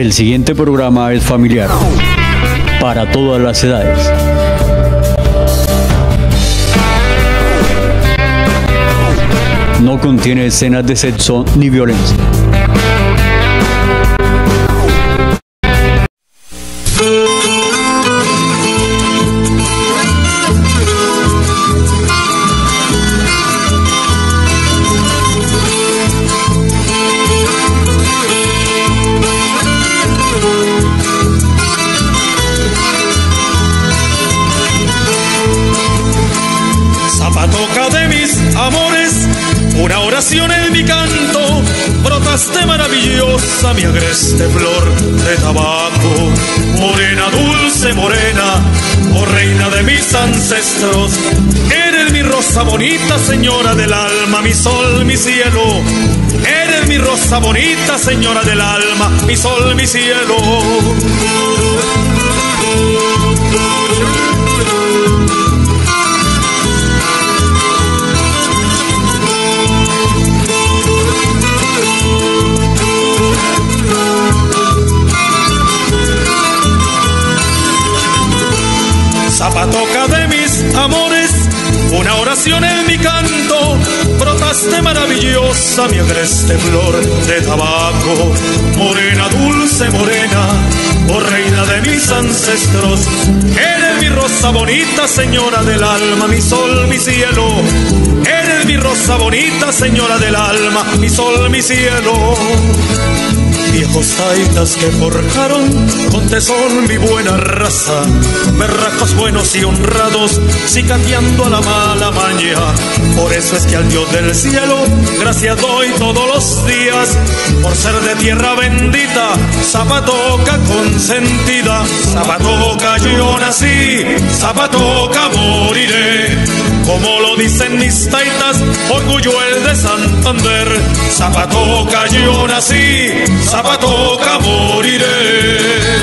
El siguiente programa es familiar, para todas las edades. No contiene escenas de sexo ni violencia. Zapatoca de mis amores, una oración en mi canto, brotaste maravillosa mi agreste flor de tabaco. Morena, dulce morena, oh reina de mis ancestros, eres mi rosa bonita, señora del alma, mi sol, mi cielo. Eres mi rosa bonita, señora del alma, mi sol, mi cielo. Zapatoca de mis amores, una oración en mi canto, brotaste maravillosa mi agreste flor de tabaco. Morena, dulce morena, oh reina de mis ancestros, eres mi rosa bonita, señora del alma, mi sol, mi cielo. Eres mi rosa bonita, señora del alma, mi sol, mi cielo. Viejos taitas que forjaron con tesón mi buena raza, berracos buenos y honrados, cicateando a la mala maña. Por eso es que al Dios del cielo gracias doy todos los días, por ser de tierra bendita, Zapatoca consentida. Zapatoca yo nací, Zapatoca moriré, como lo dicen mis taitas, orgullo el de Santander. Zapatoca yo nací, Zapatoca moriré.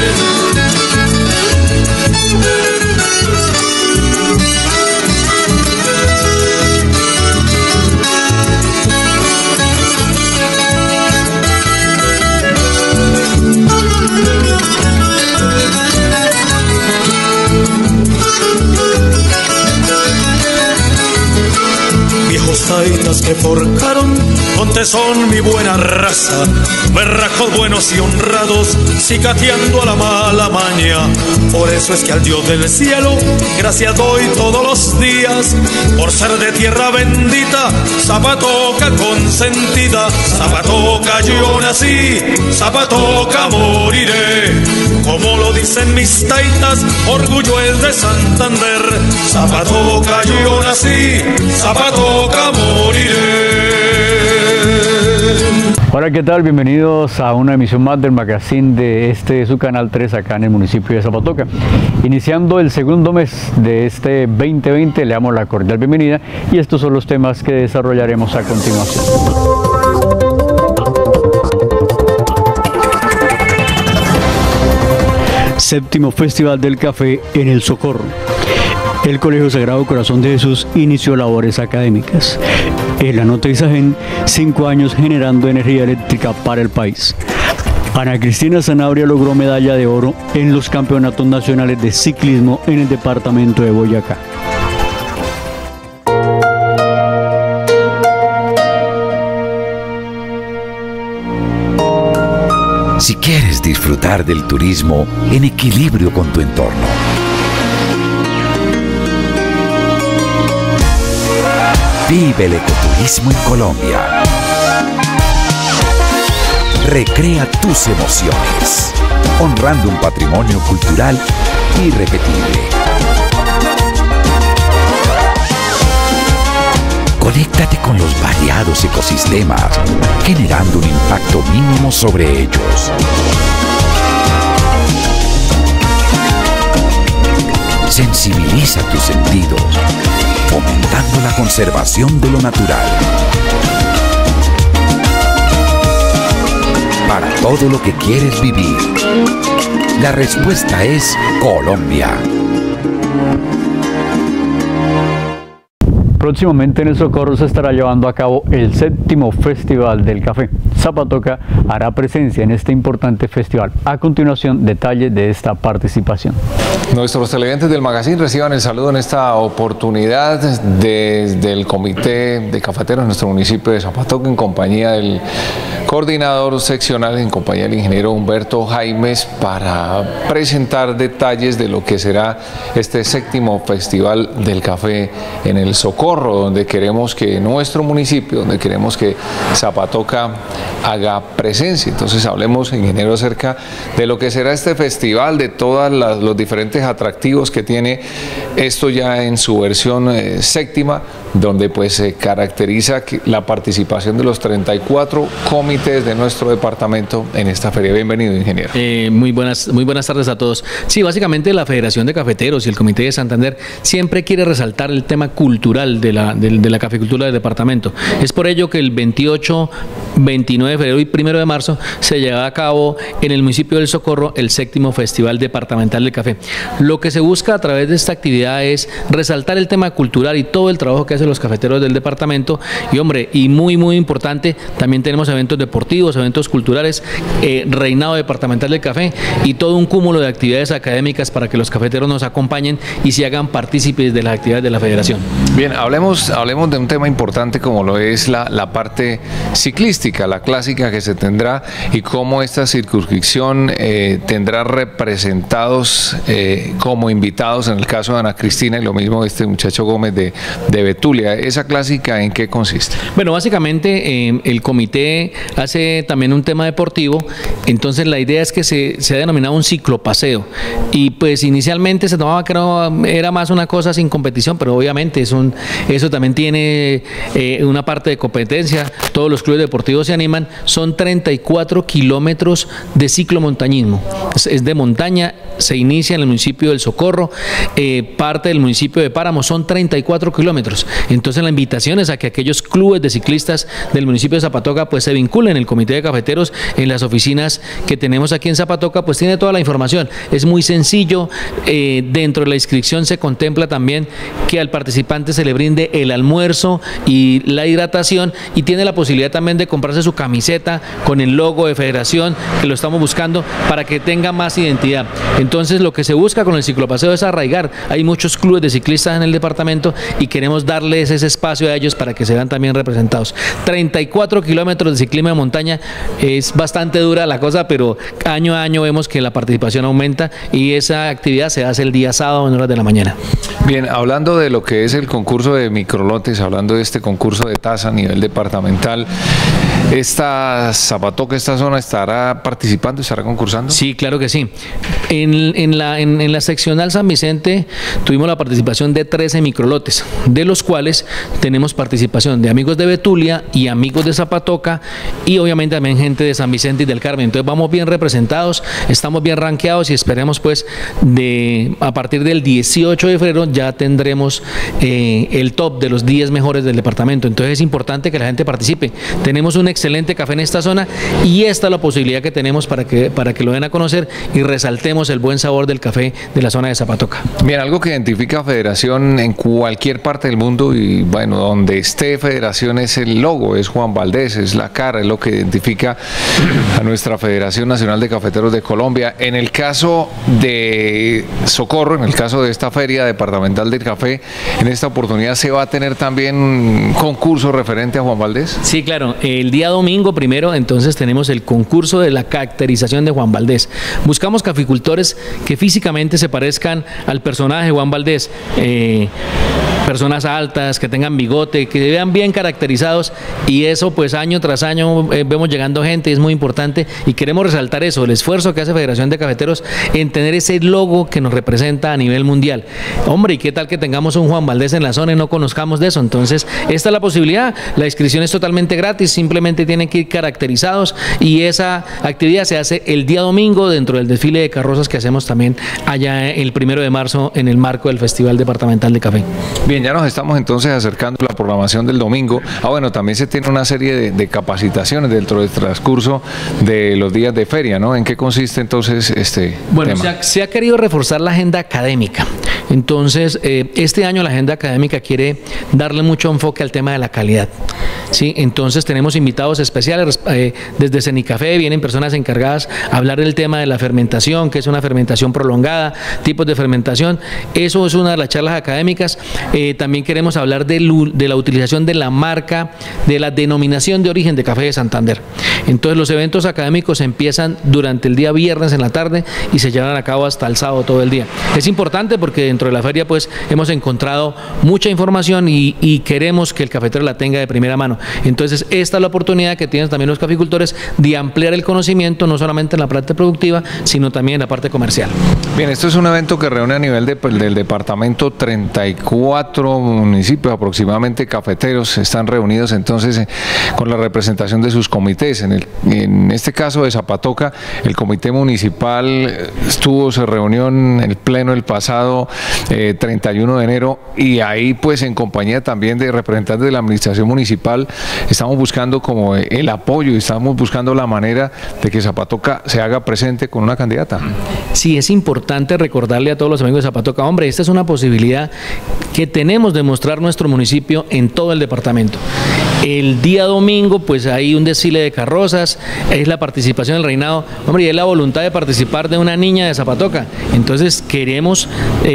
Viejos taitas que forjaron con tesón mi buena raza, berracos buenos y honrados, cicateando a la mala maña. Por eso es que al Dios del cielo gracias doy todos los días, por ser de tierra bendita, Zapatoca consentida. Zapatoca yo nací, Zapatoca moriré, como lo dicen mis taitas, orgullo es de Santander. Zapatoca yo nací, Zapatoca moriré. Hola, ¿qué tal? Bienvenidos a una emisión más del magazine de su canal 3 acá en el municipio de Zapatoca. Iniciando el segundo mes de este 2020, le damos la cordial bienvenida y estos son los temas que desarrollaremos a continuación. Séptimo Festival del Café en El Socorro. El Colegio Sagrado Corazón de Jesús inició labores académicas. En la nota Isagen, 5 años generando energía eléctrica para el país. Ana Cristina Sanabria logró medalla de oro en los campeonatos nacionales de ciclismo en el departamento de Boyacá. Si quieres disfrutar del turismo en equilibrio con tu entorno, vive el ecoturismo en Colombia. Recrea tus emociones, honrando un patrimonio cultural irrepetible. Conéctate con los variados ecosistemas, generando un impacto mínimo sobre ellos. Sensibiliza tus sentidos, fomentando la conservación de lo natural. Para todo lo que quieres vivir, la respuesta es Colombia. Próximamente en El Socorro se estará llevando a cabo el séptimo Festival del Café. Zapatoca hará presencia en este importante festival. A continuación, detalles de esta participación. Nuestros televidentes del magazine reciban el saludo en esta oportunidad desde el Comité de Cafeteros de nuestro municipio de Zapatoca, en compañía del coordinador seccional, en compañía del ingeniero Humberto Jaimes, para presentar detalles de lo que será este 7º Festival del Café en el Socorro, donde queremos que nuestro municipio, donde queremos que Zapatoca haga presencia. Entonces hablemos, ingeniero, acerca de lo que será este festival, de todos los diferentes atractivos que tiene esto ya en su versión 7ª, donde pues se caracteriza la participación de los 34 comités de nuestro departamento en esta feria. Bienvenido, ingeniero. Muy buenas tardes a todos. Sí, básicamente la Federación de Cafeteros y el Comité de Santander siempre quiere resaltar el tema cultural de la caficultura del departamento. Es por ello que el 28, 29 de febrero y 1 de marzo se lleva a cabo en el municipio del Socorro el 7º Festival Departamental del Café. Lo que se busca a través de esta actividad es resaltar el tema cultural y todo el trabajo que hacen los cafeteros del departamento. Y hombre, y muy importante, también tenemos eventos deportivos, eventos culturales, reinado departamental del café y todo un cúmulo de actividades académicas para que los cafeteros nos acompañen y se hagan partícipes de las actividades de la federación. Bien, hablemos de un tema importante como lo es la parte ciclística, la clásica que se tendrá, y cómo esta circunscripción tendrá representados como invitados, en el caso de Ana Cristina, y lo mismo este muchacho Gómez de Betulia. ¿Esa clásica en qué consiste? Bueno, básicamente el comité hace también un tema deportivo, entonces la idea es que se ha denominado un ciclopaseo, y pues inicialmente se tomaba que era más una cosa sin competición, pero obviamente eso también tiene una parte de competencia. Todos los clubes deportivos se animan. Son 34 kilómetros de ciclomontañismo, es de montaña, se inicia en el municipio del Socorro, parte del municipio de Páramo, son 34 kilómetros. Entonces la invitación es a que aquellos clubes de ciclistas del municipio de Zapatoca pues se vinculen en el Comité de Cafeteros, en las oficinas que tenemos aquí en Zapatoca, pues tiene toda la información. Es muy sencillo. Dentro de la inscripción se contempla también que al participante se le brinde el almuerzo y la hidratación, y tiene la posibilidad también de comprarse su camiseta con el logo de federación, que lo estamos buscando para que tenga más identidad. Entonces lo que se busca con el ciclopaseo es arraigar. Hay muchos clubes de ciclistas en el departamento y queremos darles ese espacio a ellos para que se vean también representados. 34 kilómetros de ciclismo de montaña, es bastante dura la cosa, pero año a año vemos que la participación aumenta, y esa actividad se hace el día sábado en horas de la mañana. Bien, hablando de lo que es el concurso de microlotes, hablando de este concurso de taza a nivel departamental, ¿esta Zapatoca, esta zona, estará participando, estará concursando? Sí, claro que sí. En la seccional San Vicente tuvimos la participación de 13 microlotes, de los cuales tenemos participación de amigos de Betulia y amigos de Zapatoca, y obviamente también gente de San Vicente y del Carmen. Entonces vamos bien representados, estamos bien rankeados, y esperemos pues a partir del 18 de febrero ya tendremos el top de los 10 mejores del departamento. Entonces es importante que la gente participe. Tenemos un excelente café en esta zona, y esta es la posibilidad que tenemos para que lo den a conocer y resaltemos el buen sabor del café de la zona de Zapatoca. Bien, algo que identifica a Federación en cualquier parte del mundo, y bueno, donde esté Federación, es el logo, es Juan Valdés, es la cara, es lo que identifica a nuestra Federación Nacional de Cafeteros de Colombia. En el caso de Socorro, en el caso de esta Feria Departamental del Café, en esta oportunidad se va a tener también un concurso referente a Juan Valdés. Sí, claro, el día domingo primero entonces tenemos el concurso de la caracterización de Juan Valdés. Buscamos caficultores que físicamente se parezcan al personaje de Juan Valdés, personas altas, que tengan bigote, que se vean bien caracterizados, y eso pues año tras año vemos llegando gente, es muy importante, y queremos resaltar eso, el esfuerzo que hace Federación de Cafeteros en tener ese logo que nos representa a nivel mundial. Hombre, ¿y qué tal que tengamos un Juan Valdés en la zona y no conozcamos de eso? Entonces esta es la posibilidad. La inscripción es totalmente gratis, simplemente tienen que ir caracterizados, y esa actividad se hace el día domingo dentro del desfile de carrozas que hacemos también allá el 1 de marzo en el marco del Festival Departamental de Café. Bien, ya nos estamos entonces acercando a la programación del domingo. Bueno, también se tiene una serie de capacitaciones dentro del transcurso de los días de feria, ¿no? ¿En qué consiste entonces este tema? Se ha querido reforzar la agenda académica. Entonces, este año la agenda académica quiere darle mucho enfoque al tema de la calidad. ¿sí? Entonces tenemos invitados especiales, desde Cenicafé vienen personas encargadas a hablar del tema de la fermentación, que es una fermentación prolongada, tipos de fermentación. Eso es una de las charlas académicas. También queremos hablar de la utilización de la marca, de la denominación de origen de Café de Santander. Entonces los eventos académicos empiezan durante el día viernes en la tarde y se llevan a cabo hasta el sábado todo el día. Es importante porque dentro de la feria pues hemos encontrado mucha información y queremos que el cafetero la tenga de primera mano. Entonces esta es la oportunidad que tienen también los caficultores de ampliar el conocimiento, no solamente en la parte productiva, sino también en la parte comercial. Bien, esto es un evento que reúne a nivel del departamento 34 municipios aproximadamente cafeteros. Están reunidos entonces con la representación de sus comités. En este caso de Zapatoca, el comité municipal se reunió en el pleno el pasado 31 de enero y ahí pues en compañía también de representantes de la administración municipal estamos buscando como el apoyo y estamos buscando la manera de que Zapatoca se haga presente con una candidata. Sí, es importante recordarle a todos los amigos de Zapatoca, hombre, esta es una posibilidad que tenemos de mostrar nuestro municipio en todo el departamento. El día domingo pues hay un desfile de carrozas, es la participación del reinado, hombre, y es la voluntad de participar de una niña de Zapatoca. Entonces queremos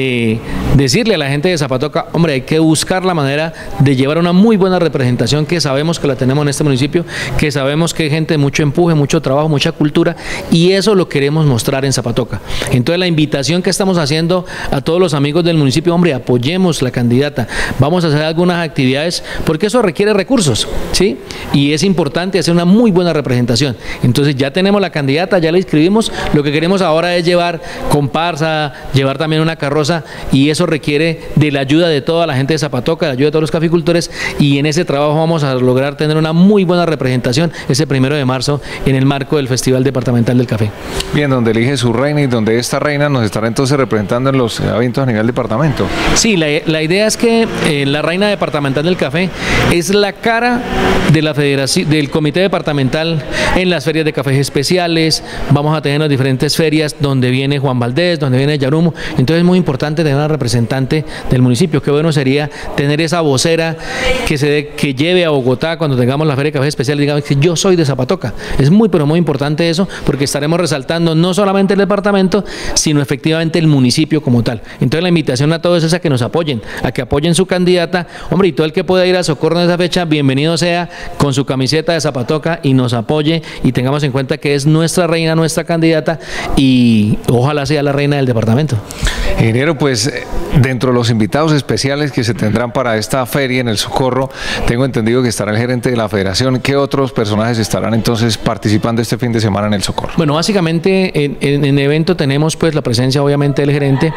decirle a la gente de Zapatoca, hombre, hay que buscar la manera de llevar una muy buena representación, que sabemos que la tenemos en este municipio, que sabemos que hay gente de mucho empuje, mucho trabajo, mucha cultura, y eso lo queremos mostrar en Zapatoca. Entonces la invitación que estamos haciendo a todos los amigos del municipio, hombre, apoyemos la candidata, vamos a hacer algunas actividades, porque eso requiere recursos, ¿sí? Y es importante hacer una muy buena representación. Entonces ya tenemos la candidata, ya la inscribimos, lo que queremos ahora es llevar comparsa, llevar también una carroza, y eso requiere de la ayuda de toda la gente de Zapatoca, de la ayuda de todos los caficultores, y en ese trabajo vamos a lograr tener una muy buena representación ese 1 de marzo en el marco del Festival Departamental del Café. Bien, donde elige su reina y donde esta reina nos estará entonces representando en los eventos a nivel departamento. Sí, la idea es que la reina departamental del café es la cara de la federación, del comité departamental en las ferias de cafés especiales. Vamos a tener las diferentes ferias donde viene Juan Valdés, donde viene Yarumo. Entonces es muy importante tener una representante del municipio. Qué bueno sería tener esa vocera que lleve a Bogotá cuando tengamos la feria de cafés especiales, digamos que yo soy de Zapatoca. Es muy, pero muy importante eso, porque estaremos resaltando no solamente el departamento, sino efectivamente el municipio como tal. Entonces la invitación a todos es a que nos apoyen, a que apoyen su candidata. Hombre, y todo el que pueda ir a Socorro en esa fecha, bienvenido sea, con su camiseta de Zapatoca, y nos apoye y tengamos en cuenta que es nuestra reina, nuestra candidata, y ojalá sea la reina del departamento. Ingeniero, pues dentro de los invitados especiales que se tendrán para esta feria en el Socorro, tengo entendido que estará el gerente de la federación. ¿Qué otros personajes estarán entonces participando este fin de semana en el Socorro? Bueno, básicamente en el evento tenemos pues la presencia obviamente del gerente,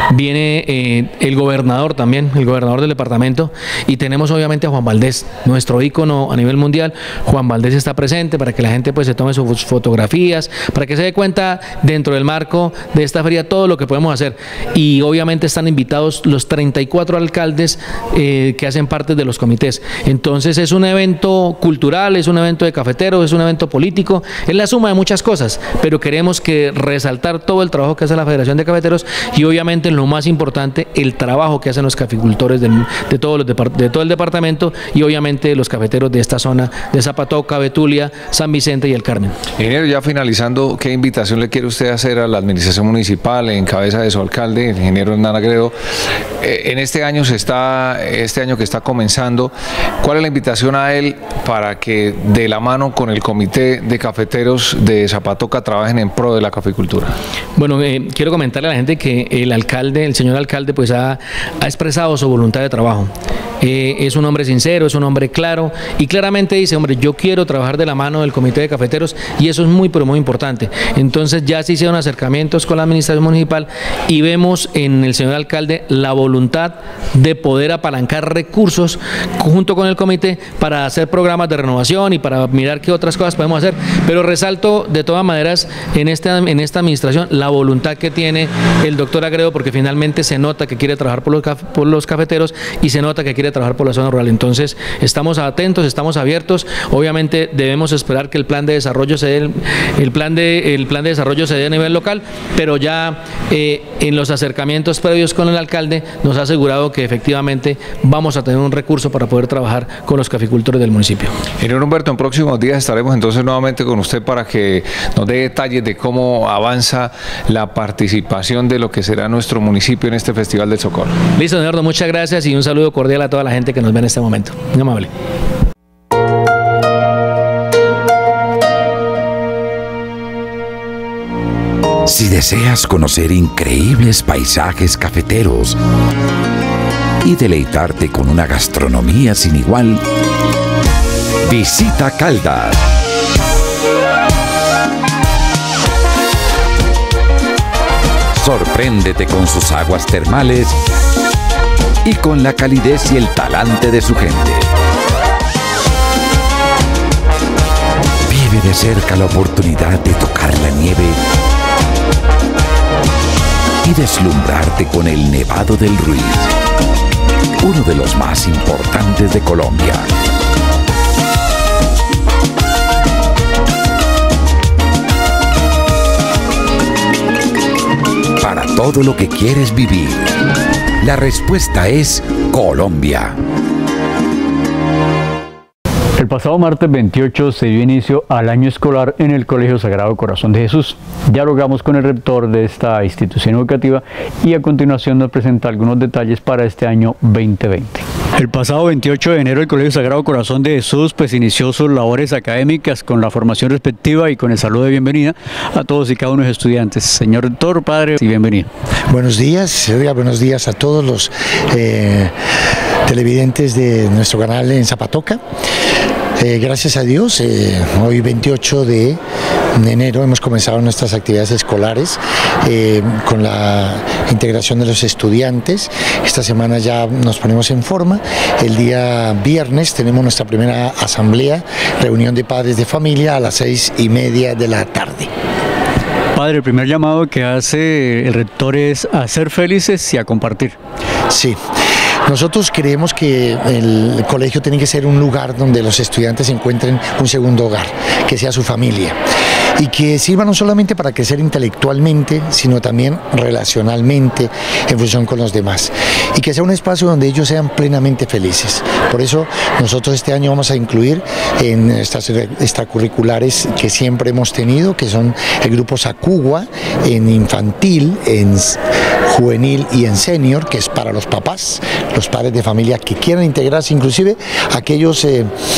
viene el gobernador también, el gobernador del departamento, y tenemos obviamente a Juan Valdés, nuestro ícono a nivel mundial. Juan Valdés está presente para que la gente pues se tome sus fotografías, para que se dé cuenta dentro del marco de esta feria todo lo que podemos hacer. Y obviamente están invitados los 34 alcaldes que hacen parte de los comités. Entonces es un evento cultural, es un evento de cafeteros, es un evento político, es la suma de muchas cosas, pero queremos que resaltar todo el trabajo que hace la Federación de Cafeteros y obviamente lo más importante, el trabajo que hacen los caficultores de todo el departamento y obviamente los cafeteros de esta zona de Zapatoca, Betulia, San Vicente y el Carmen. Ingeniero, ya finalizando, ¿qué invitación le quiere usted hacer a la administración municipal en cabeza de su alcalde, el ingeniero Hernán Agredo? En este año que está comenzando, ¿cuál es la invitación a él para que de la mano con el comité de cafeteros de Zapatoca trabajen en pro de la caficultura? Bueno, quiero comentarle a la gente que el señor alcalde pues ha expresado su voluntad de trabajo. Es un hombre sincero, es un hombre claro y claramente dice, hombre, yo quiero trabajar de la mano del comité de cafeteros y eso es muy, pero muy importante. Entonces ya se hicieron acercamientos con la administración municipal y vemos en el señor alcalde la voluntad de poder apalancar recursos junto con el comité para hacer programas de renovación y para mirar qué otras cosas podemos hacer. Pero resalto de todas maneras en esta administración la voluntad que tiene el doctor Agredo, porque finalmente se nota que quiere trabajar por los cafeteros y se nota que quiere trabajar por la zona rural. Entonces, estamos atentos, estamos abiertos. Obviamente, debemos esperar que el plan de desarrollo se dé, el plan de desarrollo se dé a nivel local, pero ya en los acercamientos previos con el alcalde nos ha asegurado que efectivamente vamos a tener un recurso para poder trabajar con los caficultores del municipio. Señor Humberto, en próximos días estaremos entonces nuevamente con usted para que nos dé detalles de cómo avanza la participación de lo que será nuestro municipio en este Festival del Socorro. Listo, Eduardo, muchas gracias y un saludo cordial a toda la gente que nos ve en este momento. Muy amable. Si deseas conocer increíbles paisajes cafeteros y deleitarte con una gastronomía sin igual, visita Caldas. Sorpréndete con sus aguas termales y con la calidez y el talante de su gente. Vive de cerca la oportunidad de tocar la nieve y deslumbrarte con el Nevado del Ruiz, uno de los más importantes de Colombia. Para todo lo que quieres vivir, la respuesta es Colombia. El pasado martes 28 se dio inicio al año escolar en el Colegio Sagrado Corazón de Jesús. Dialogamos con el rector de esta institución educativa y a continuación nos presenta algunos detalles para este año 2020. El pasado 28 de enero el Colegio Sagrado Corazón de Jesús inició sus labores académicas con la formación respectiva y con el saludo de bienvenida a todos y cada uno de los estudiantes. Señor rector, padre, y bienvenido. Buenos días, buenos días a todos los televidentes de nuestro canal en Zapatoca. Gracias a Dios, hoy 28 de enero hemos comenzado nuestras actividades escolares con la integración de los estudiantes. Esta semana ya nos ponemos en forma. El día viernes tenemos nuestra primera asamblea, reunión de padres de familia a las 6:30 de la tarde. Padre, el primer llamado que hace el rector es a ser felices y a compartir. Sí. Nosotros creemos que el colegio tiene que ser un lugar donde los estudiantes encuentren un segundo hogar, que sea su familia, y que sirva no solamente para crecer intelectualmente, sino también relacionalmente en función con los demás, y que sea un espacio donde ellos sean plenamente felices. Por eso nosotros este año vamos a incluir en estas extracurriculares que siempre hemos tenido, que son el grupo Sacugua, en infantil, en juvenil y en senior, que es para los papás, los padres de familia que quieran integrarse, inclusive aquellos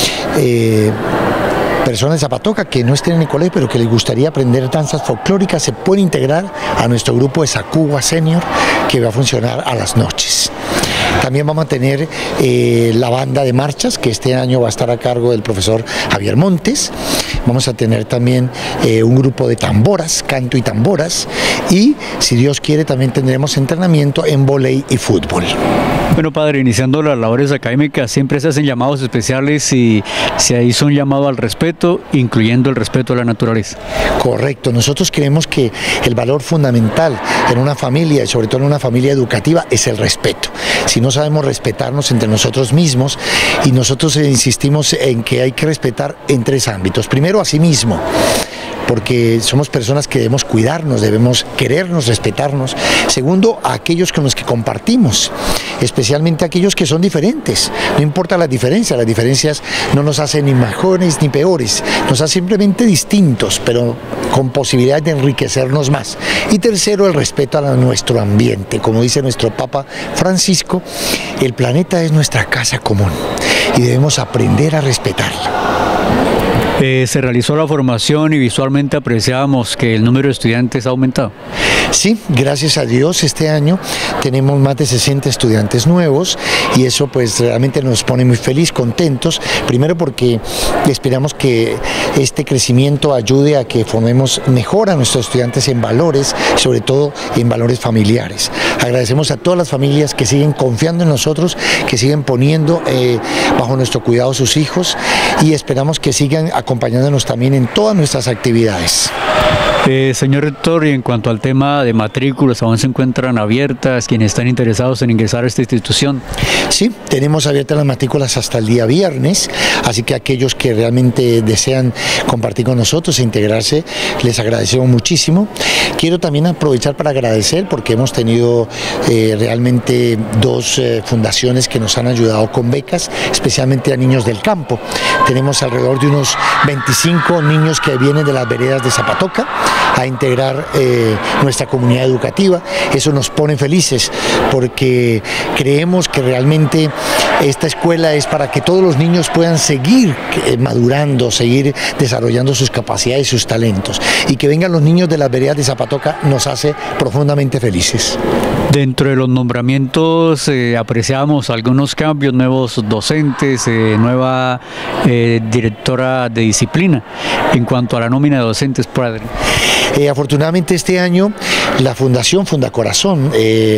personas de Zapatoca que no estén en el colegio pero que les gustaría aprender danzas folclóricas, se pueden integrar a nuestro grupo de Sacugua Senior, que va a funcionar a las noches. También vamos a tener la banda de marchas, que este año va a estar a cargo del profesor Javier Montes. Vamos a tener también un grupo de tamboras, canto y tamboras, y si Dios quiere también tendremos entrenamiento en vóley y fútbol. Bueno, padre, iniciando las labores académicas siempre se hacen llamados especiales y se hizo un llamado al respeto, incluyendo el respeto a la naturaleza. Correcto, nosotros creemos que el valor fundamental en una familia y sobre todo en una familia educativa es el respeto. Si no sabemos respetarnos entre nosotros mismos, y nosotros insistimos en que hay que respetar en 3 ámbitos. Primero, a sí mismo, porque somos personas que debemos cuidarnos, debemos querernos, respetarnos. Segundo, a aquellos con los que compartimos, especialmente aquellos que son diferentes. No importa las diferencias no nos hacen ni mejores ni peores, nos hacen simplemente distintos, pero con posibilidad de enriquecernos más. Y tercero, el respeto a nuestro ambiente. Como dice nuestro Papa Francisco, el planeta es nuestra casa común y debemos aprender a respetarla. Se realizó la formación y visualmente apreciábamos que el número de estudiantes ha aumentado. Sí, gracias a Dios este año tenemos más de 60 estudiantes nuevos y eso pues realmente nos pone muy feliz, contentos, primero porque esperamos que este crecimiento ayude a que formemos mejor a nuestros estudiantes en valores, sobre todo en valores familiares. Agradecemos a todas las familias que siguen confiando en nosotros, que siguen poniendo bajo nuestro cuidado sus hijos y esperamos que sigan acompañándonos también en todas nuestras actividades. Señor rector, y en cuanto al tema de matrículas, ¿aún se encuentran abiertas quienes están interesados en ingresar a esta institución? Sí, tenemos abiertas las matrículas hasta el día viernes, así que aquellos que realmente desean compartir con nosotros e integrarse, les agradecemos muchísimo. Quiero también aprovechar para agradecer porque hemos tenido realmente dos fundaciones que nos han ayudado con becas, especialmente a niños del campo. Tenemos alrededor de unos 25 niños que vienen de las veredas de Zapatoca a integrar nuestra comunidad educativa. Eso nos pone felices porque creemos que realmente esta escuela es para que todos los niños puedan seguir madurando, seguir desarrollando sus capacidades y sus talentos. Y que vengan los niños de las veredas de Zapatoca nos hace profundamente felices. Dentro de los nombramientos apreciamos algunos cambios, nuevos docentes, nueva directora de disciplina. En cuanto a la nómina de docentes, padre. Afortunadamente este año la Fundación Fundacorazón,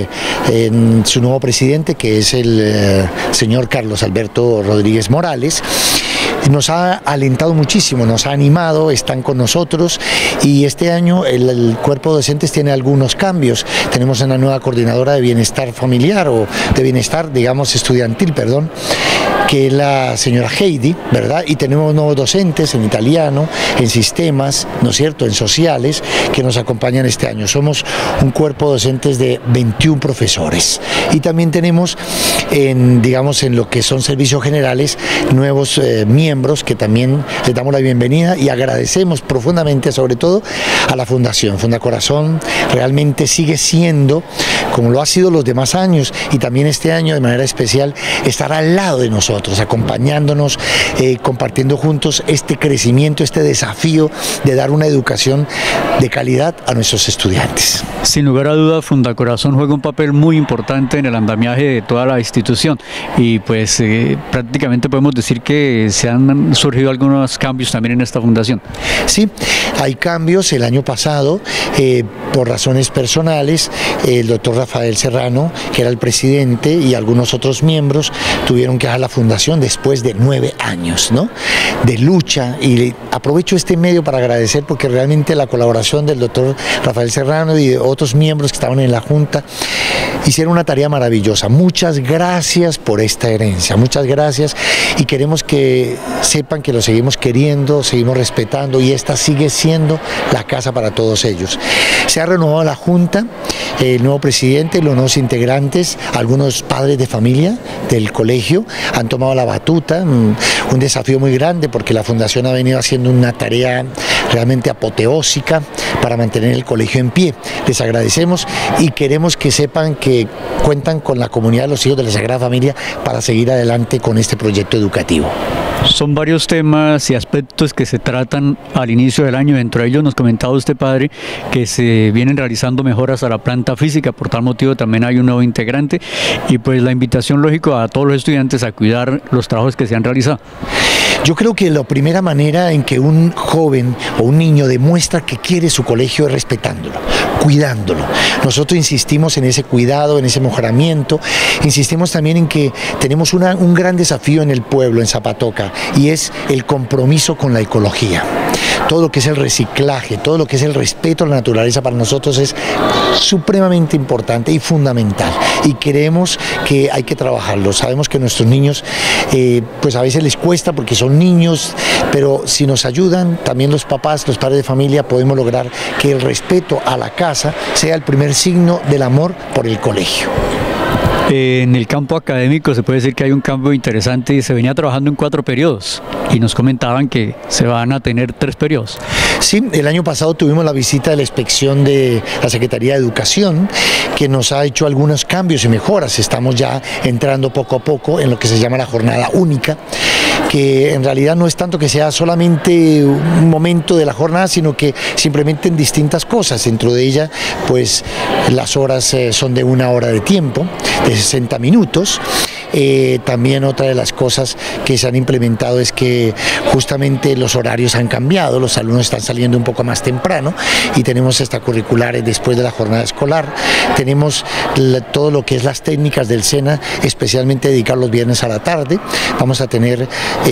en su nuevo presidente, que es el señor Carlos Alberto Rodríguez Morales, nos ha alentado muchísimo, nos ha animado, están con nosotros, y este año el cuerpo de docentes tiene algunos cambios. Tenemos una nueva coordinadora de bienestar familiar, o de bienestar, digamos, estudiantil, perdón, que es la señora Heidi, ¿verdad? Y tenemos nuevos docentes en italiano, en sistemas, ¿no es cierto?, en sociales, que nos acompañan este año. Somos un cuerpo de docentes de 21 profesores. Y también tenemos, digamos, en lo que son servicios generales, nuevos miembros que también les damos la bienvenida y agradecemos profundamente, sobre todo, a la Fundación. Fundacorazón realmente sigue siendo, como lo ha sido los demás años, y también este año de manera especial, estar al lado de nosotros, acompañándonos, compartiendo juntos este crecimiento, este desafío de dar una educación de calidad a nuestros estudiantes. Sin lugar a dudas, Fundacorazón juega un papel muy importante en el andamiaje de toda la institución, y pues prácticamente podemos decir que se han surgido algunos cambios también en esta fundación. Sí, hay cambios. El año pasado, por razones personales, el doctor Rafael Serrano, que era el presidente, y algunos otros miembros tuvieron que dejar la fundación después de 9 años, ¿no?, de lucha, y aprovecho este medio para agradecer porque realmente la colaboración del doctor Rafael Serrano y de otros miembros que estaban en la Junta hicieron una tarea maravillosa. Muchas gracias por esta herencia, muchas gracias, y queremos que sepan que lo seguimos queriendo, seguimos respetando, y esta sigue siendo la casa para todos ellos. Se ha renovado la Junta, el nuevo presidente, los nuevos integrantes, algunos padres de familia del colegio han tomado la batuta, un desafío muy grande porque la Fundación ha venido haciendo una tarea realmente apoteósica para mantener el colegio en pie. Les agradecemos y queremos que sepan que cuentan con la comunidad de los hijos de la Sagrada Familia para seguir adelante con este proyecto educativo. Son varios temas y aspectos que se tratan al inicio del año. Dentro de ellos nos comentaba usted, padre, que se vienen realizando mejoras a la planta física. Por tal motivo también hay un nuevo integrante, y pues la invitación, lógico, a todos los estudiantes a cuidar los trabajos que se han realizado. Yo creo que la primera manera en que un joven o un niño demuestra que quiere su colegio es respetándolo, cuidándolo. Nosotros insistimos en ese cuidado, en ese mejoramiento. Insistimos también en que tenemos un gran desafío en el pueblo, en Zapatoca, y es el compromiso con la ecología. Todo lo que es el reciclaje, todo lo que es el respeto a la naturaleza para nosotros es supremamente importante y fundamental, y creemos que hay que trabajarlo. Sabemos que nuestros niños pues a veces les cuesta porque son niños, pero si nos ayudan también los papás, los padres de familia, podemos lograr que el respeto a la casa sea el primer signo del amor por el colegio. En el campo académico se puede decir que hay un cambio interesante, y se venía trabajando en 4 periodos, y nos comentaban que se van a tener 3 periodos. Sí, el año pasado tuvimos la visita de la inspección de la Secretaría de Educación, que nos ha hecho algunos cambios y mejoras. Estamos ya entrando poco a poco en lo que se llama la jornada única, que en realidad no es tanto que sea solamente un momento de la jornada, sino que simplemente en distintas cosas. Dentro de ella, pues las horas son de 1 hora de tiempo, de 60 minutos, También otra de las cosas que se han implementado es que justamente los horarios han cambiado, los alumnos están saliendo un poco más temprano y tenemos extracurriculares después de la jornada escolar. Tenemos todo lo que es las técnicas del SENA, especialmente dedicados los viernes a la tarde. Vamos a tener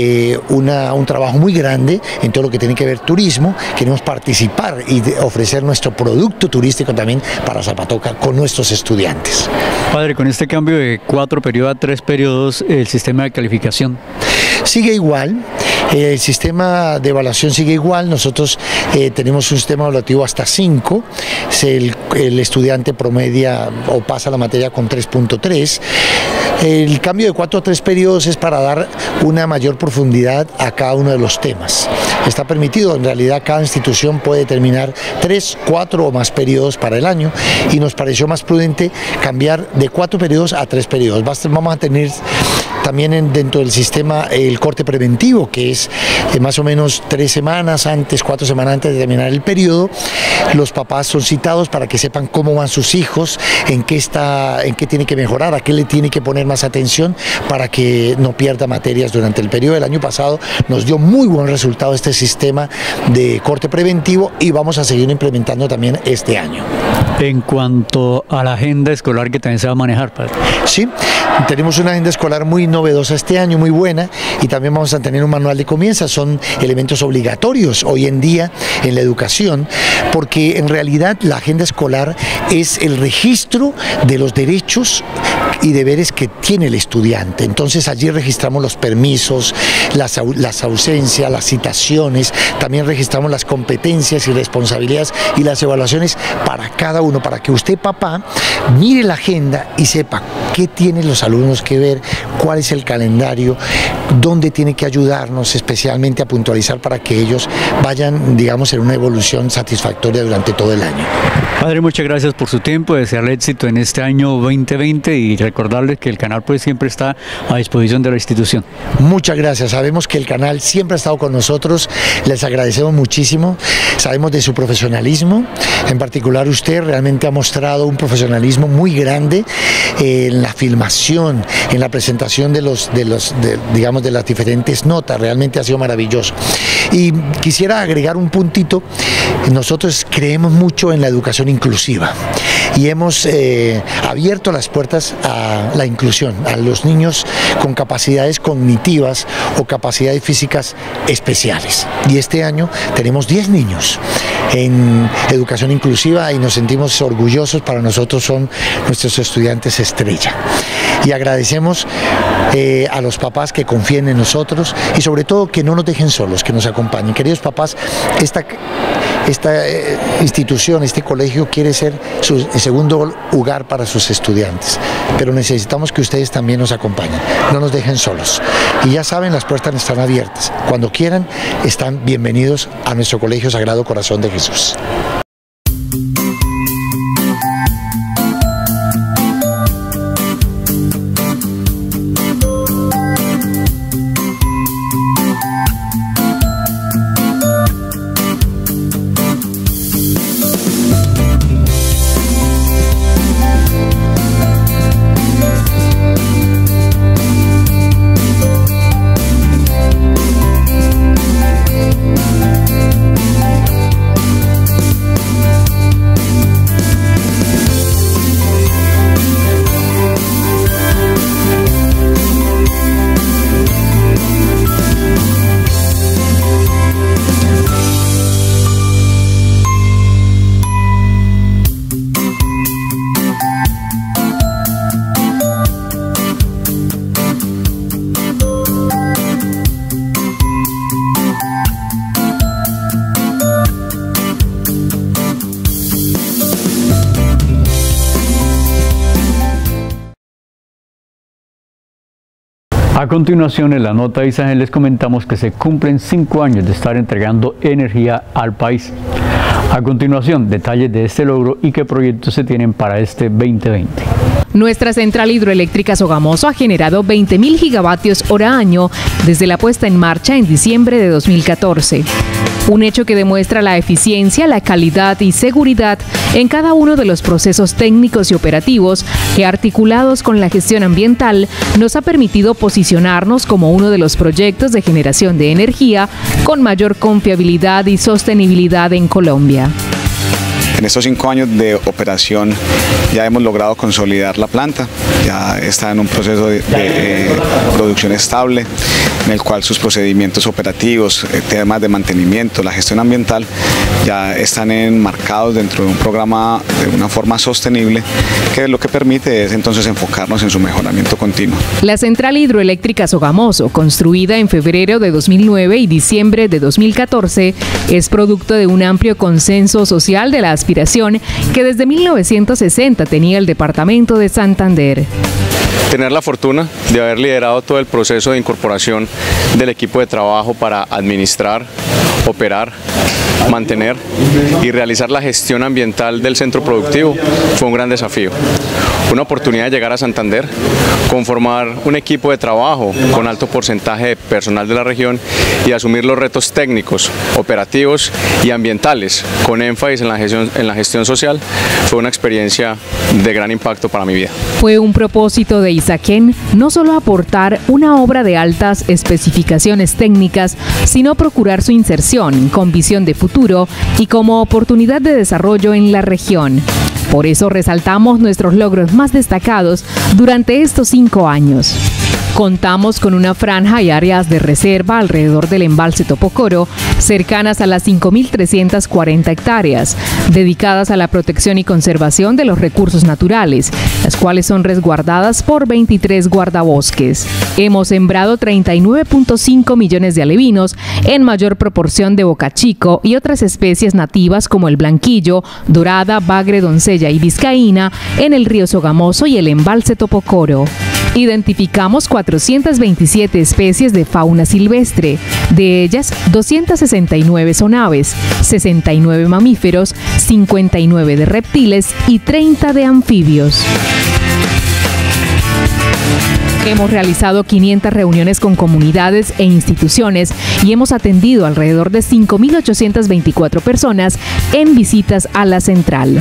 un trabajo muy grande en todo lo que tiene que ver turismo. Queremos participar y ofrecer nuestro producto turístico también para Zapatoca con nuestros estudiantes. Padre, con este cambio de 4 periodos a 3 periodos, el sistema de calificación sigue igual. El sistema de evaluación sigue igual. Nosotros tenemos un sistema evaluativo hasta 5. El estudiante promedia o pasa la materia con 3.3. El cambio de 4 a 3 periodos es para dar una mayor profundidad a cada uno de los temas. Está permitido, en realidad cada institución puede terminar 3, 4 o más periodos para el año y nos pareció más prudente cambiar de 4 periodos a 3 periodos. Vamos a tener también dentro del sistema el corte preventivo, que es más o menos 3 semanas antes, 4 semanas antes de terminar el periodo. Los papás son citados para que sepan cómo van sus hijos, en qué tiene que mejorar, a qué le tiene que poner más atención para que no pierda materias durante el periodo. El año pasado nos dio muy buen resultado este sistema de corte preventivo y vamos a seguir implementando también este año. En cuanto a la agenda escolar que también se va a manejar, padre. Sí, tenemos una agenda escolar muy novedosa este año, muy buena, y también vamos a tener un manual de comienza. Son elementos obligatorios hoy en día en la educación, porque en realidad la agenda escolar es el registro de los derechos y deberes que tiene el estudiante. Entonces allí registramos los permisos, las ausencias, las citaciones, también registramos las competencias y responsabilidades y las evaluaciones para cada uno, para que usted, papá, mire la agenda y sepa qué tienen los alumnos que ver, cuál es el calendario, dónde tiene que ayudarnos especialmente a puntualizar para que ellos vayan, digamos, en una evolución satisfactoria durante todo el año. Padre, muchas gracias por su tiempo, desearle éxito en este año 2020 y recordarles que el canal pues siempre está a disposición de la institución. Muchas gracias, sabemos que el canal siempre ha estado con nosotros, les agradecemos muchísimo, sabemos de su profesionalismo, en particular usted realmente ha mostrado un profesionalismo muy grande en la filmación, en la presentación de las diferentes notas, realmente ha sido maravilloso. Y quisiera agregar un puntito, nosotros creemos mucho en la educación inclusiva y hemos abierto las puertas a la inclusión, a los niños con capacidades cognitivas o capacidades físicas especiales. Y este año tenemos 10 niños en educación inclusiva y nos sentimos orgullosos, para nosotros son nuestros estudiantes estrella. Y agradecemos a los papás que confíen en nosotros y sobre todo que no nos dejen solos, que nos acompañen. Queridos papás, esta institución, este colegio quiere ser su segundo hogar para sus estudiantes, pero necesitamos que ustedes también nos acompañen, no nos dejen solos. Y ya saben, las puertas están abiertas. Cuando quieran, están bienvenidos a nuestro Colegio Sagrado Corazón de Jesús. A continuación, en la nota de Isagen les comentamos que se cumplen 5 años de estar entregando energía al país. A continuación, detalles de este logro y qué proyectos se tienen para este 2020. Nuestra central hidroeléctrica Sogamoso ha generado 20.000 gigavatios hora año desde la puesta en marcha en diciembre de 2014. Un hecho que demuestra la eficiencia, la calidad y seguridad en cada uno de los procesos técnicos y operativos que, articulados con la gestión ambiental, nos ha permitido posicionarnos como uno de los proyectos de generación de energía con mayor confiabilidad y sostenibilidad en Colombia. En estos 5 años de operación ya hemos logrado consolidar la planta, ya está en un proceso de producción estable, en el cual sus procedimientos operativos, temas de mantenimiento, la gestión ambiental, ya están enmarcados dentro de un programa de una forma sostenible, que lo que permite es entonces enfocarnos en su mejoramiento continuo. La central hidroeléctrica Sogamoso, construida en febrero de 2009 y diciembre de 2014, es producto de un amplio consenso social de la aspiración que desde 1960 tenía el departamento de Santander. Tener la fortuna de haber liderado todo el proceso de incorporación del equipo de trabajo para administrar, operar, mantener y realizar la gestión ambiental del centro productivo fue un gran desafío. Una oportunidad de llegar a Santander, conformar un equipo de trabajo con alto porcentaje de personal de la región y asumir los retos técnicos, operativos y ambientales con énfasis en la gestión social fue una experiencia de gran impacto para mi vida. Fue un propósito de Isaquén no solo aportar una obra de altas especificaciones técnicas, sino procurar su inserción con visión de futuro y como oportunidad de desarrollo en la región. Por eso resaltamos nuestros logros más destacados durante estos 5 años. Contamos con una franja y áreas de reserva alrededor del embalse Topocoro, cercanas a las 5.340 hectáreas, dedicadas a la protección y conservación de los recursos naturales, las cuales son resguardadas por 23 guardabosques. Hemos sembrado 39.5 millones de alevinos, en mayor proporción de bocachico y otras especies nativas como el blanquillo, dorada, bagre, doncella y vizcaína, en el río Sogamoso y el embalse Topocoro. Identificamos 427 especies de fauna silvestre, de ellas 269 son aves, 69 mamíferos, 59 de reptiles y 30 de anfibios. Hemos realizado 500 reuniones con comunidades e instituciones y hemos atendido alrededor de 5.824 personas en visitas a la central.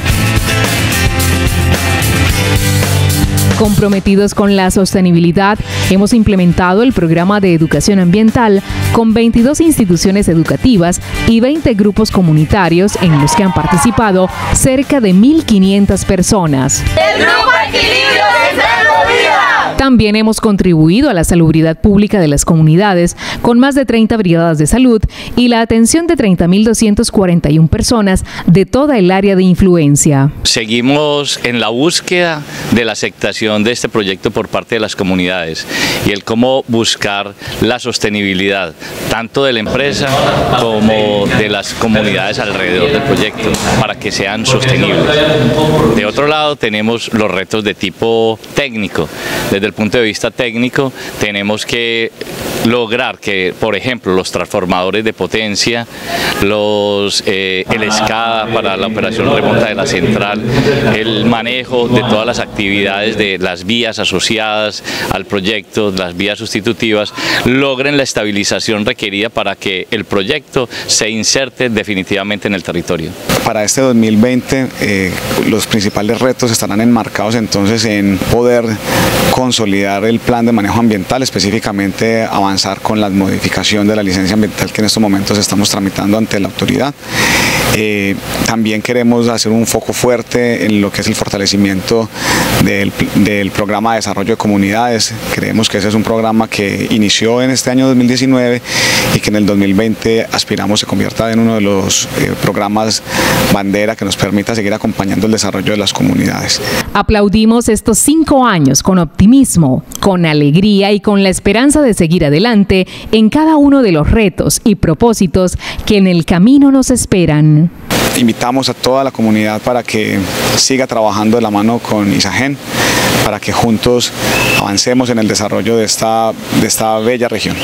Comprometidos con la sostenibilidad, hemos implementado el programa de educación ambiental con 22 instituciones educativas y 20 grupos comunitarios en los que han participado cerca de 1.500 personas. ¡El Grupo Equilibrio Central Vida! También hemos contribuido a la salubridad pública de las comunidades con más de 30 brigadas de salud y la atención de 30.241 personas de toda el área de influencia. Seguimos en la búsqueda de la aceptación de este proyecto por parte de las comunidades y el cómo buscar la sostenibilidad tanto de la empresa como de las comunidades alrededor del proyecto para que sean sostenibles. De otro lado tenemos los retos de tipo técnico. Desde el punto de vista técnico tenemos que lograr que, por ejemplo, los transformadores de potencia, el SCADA para la operación remota de la central, el manejo de todas las actividades de las vías asociadas al proyecto, las vías sustitutivas, logren la estabilización requerida para que el proyecto se inserte definitivamente en el territorio. Para este 2020 los principales retos estarán enmarcados entonces en poder consolidar el plan de manejo ambiental, específicamente avanzar con la modificación de la licencia ambiental que en estos momentos estamos tramitando ante la autoridad. También queremos hacer un foco fuerte en lo que es el fortalecimiento del programa de desarrollo de comunidades. Creemos que ese es un programa que inició en este año 2019 y que en el 2020 aspiramos se convierta en uno de los programas bandera que nos permita seguir acompañando el desarrollo de las comunidades. Aplaudimos estos 5 años con optimismo, con alegría y con la esperanza de seguir adelante en cada uno de los retos y propósitos que en el camino nos esperan. Invitamos a toda la comunidad para que siga trabajando de la mano con Isagen, para que juntos avancemos en el desarrollo de esta bella región.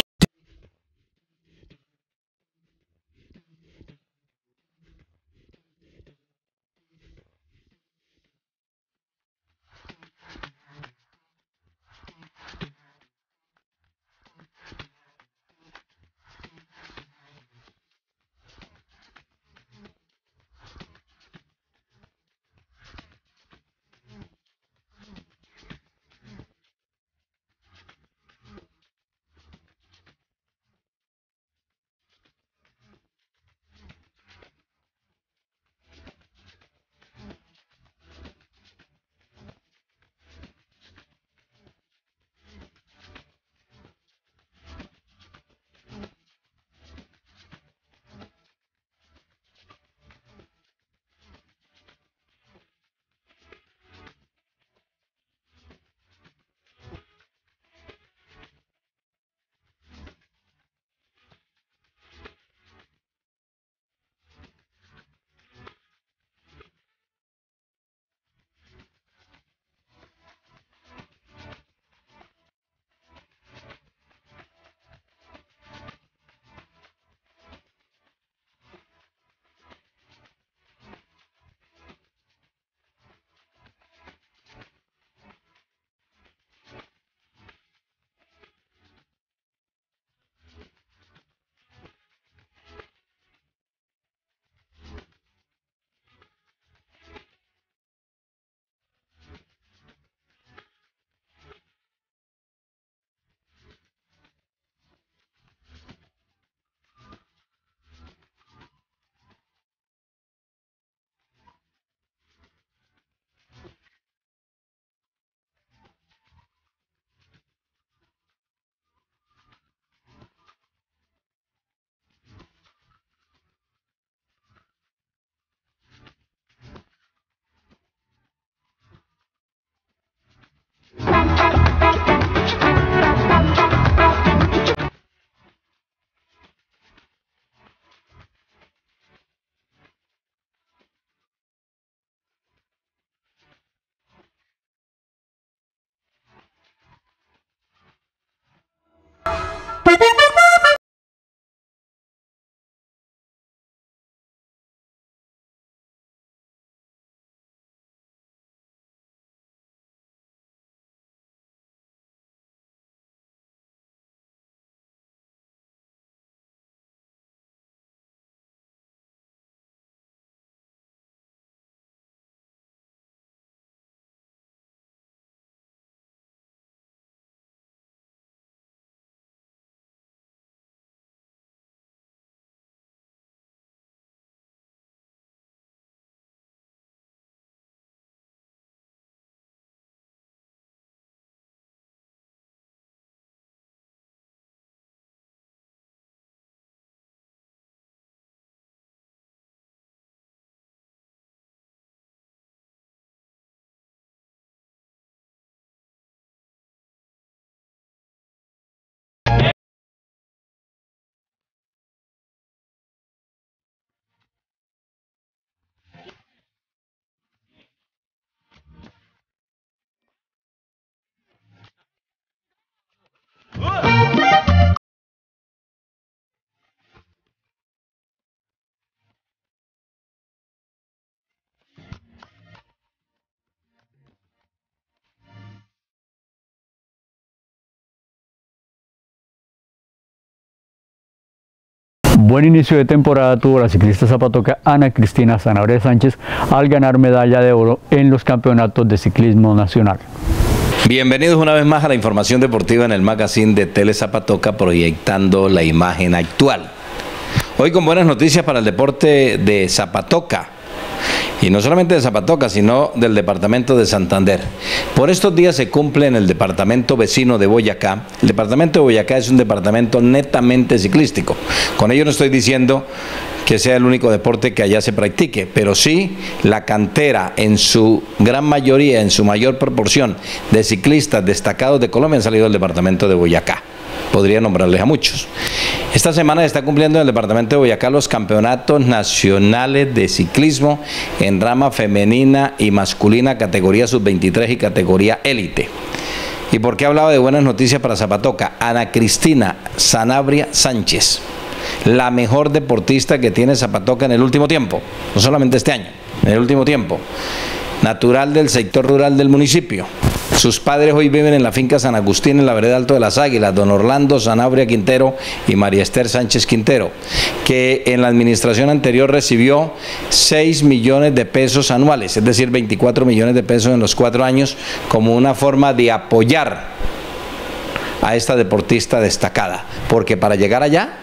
Buen inicio de temporada tuvo la ciclista zapatoca Ana Cristina Sanabria Sánchez al ganar medalla de oro en los campeonatos de ciclismo nacional. Bienvenidos una vez más a la información deportiva en el magazine de Tele Zapatoca, proyectando la imagen actual. Hoy con buenas noticias para el deporte de Zapatoca. Y no solamente de Zapatoca, sino del departamento de Santander. Por estos días se cumple en el departamento vecino de Boyacá. El departamento de Boyacá es un departamento netamente ciclístico. Con ello no estoy diciendo que sea el único deporte que allá se practique, pero sí la cantera en su gran mayoría, en su mayor proporción de ciclistas destacados de Colombia han salido del departamento de Boyacá. Podría nombrarles a muchos. Esta semana se está cumpliendo en el departamento de Boyacá los campeonatos nacionales de ciclismo en rama femenina y masculina, categoría sub-23 y categoría élite. ¿Y por qué hablaba de buenas noticias para Zapatoca? Ana Cristina Sanabria Sánchez, la mejor deportista que tiene Zapatoca en el último tiempo, no solamente este año, en el último tiempo. Natural del sector rural del municipio. Sus padres hoy viven en la finca San Agustín, en la vereda Alto de las Águilas, don Orlando Sanabria Quintero y María Esther Sánchez Quintero, que en la administración anterior recibió 6 millones de pesos anuales, es decir, 24 millones de pesos en los 4 años, como una forma de apoyar a esta deportista destacada, porque para llegar allá